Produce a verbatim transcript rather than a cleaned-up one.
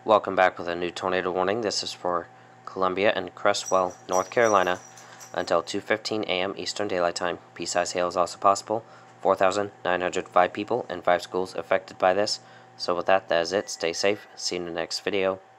Welcome back with a new tornado warning. This is for Columbia and Crestwell, North Carolina, until two fifteen a m Eastern Daylight Time. Pea-sized hail is also possible. four thousand nine hundred five people and five schools affected by this. So with that, that is it. Stay safe. See you in the next video.